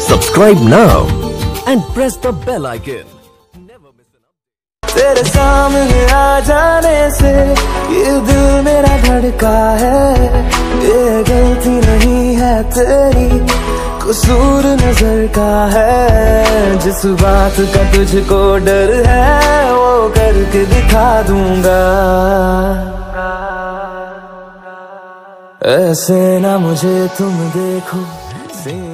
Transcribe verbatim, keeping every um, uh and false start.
Subscribe now and press the bell icon. तेरे सामने आ जाने से ये दिल मेरा धड़का है, ये गलती नहीं है तेरी, कसूर नजर का है। जिस बात का तुझको डर है वो करके दिखा दूंगा। ऐसे ना मुझे तुम देखो।